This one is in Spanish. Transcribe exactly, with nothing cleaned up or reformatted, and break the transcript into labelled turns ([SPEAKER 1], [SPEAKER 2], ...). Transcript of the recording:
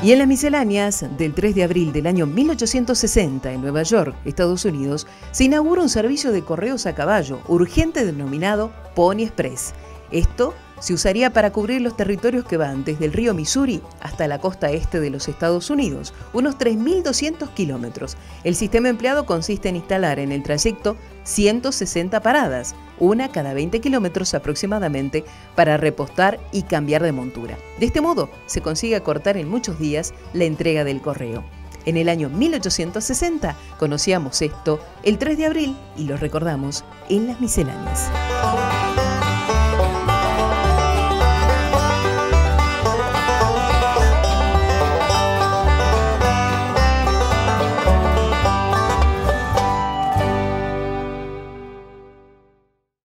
[SPEAKER 1] Y en las misceláneas del tres de abril del año mil ochocientos sesenta, en Nueva York, Estados Unidos, se inaugura un servicio de correos a caballo urgente denominado Pony Express. Esto se usaría para cubrir los territorios que van desde el río Missouri hasta la costa este de los Estados Unidos, unos tres mil doscientos kilómetros. El sistema empleado consiste en instalar en el trayecto ciento sesenta paradas, una cada veinte kilómetros aproximadamente, para repostar y cambiar de montura. De este modo, se consigue acortar en muchos días la entrega del correo. En el año mil ochocientos sesenta conocíamos esto el tres de abril y lo recordamos en las misceláneas.